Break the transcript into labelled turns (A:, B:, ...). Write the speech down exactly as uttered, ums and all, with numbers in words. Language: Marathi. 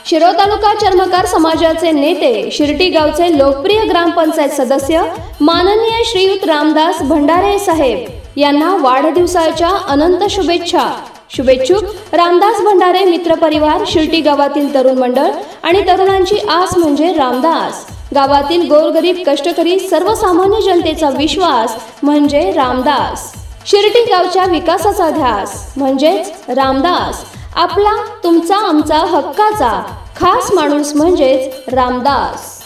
A: शिरोळ तालुका चर्मकार समाजाचे नेते, शिर्टी गावचे लोकप्रिय ग्रामपंचायत सदस्य माननीय श्रीयुत रामदास भंडारे साहेब यांना वाढदिवसाच्या अनंत शुभेच्छा। शुभेच्छुक रामदास भंडारे मित्र परिवार, शिर्टी गावातील तरुण मंडळ आणि तरुणांची आस म्हणजे रामदास। गावातील गोरगरीब कष्टकरी सर्वसामान्य जनतेचा विश्वास म्हणजे रामदास। शिर्टी गावच्या विकासाचा ध्यास म्हणजेच रामदास। आपला तुमचा आमचा हक्काचा खास माणूस म्हणजेच रामदास।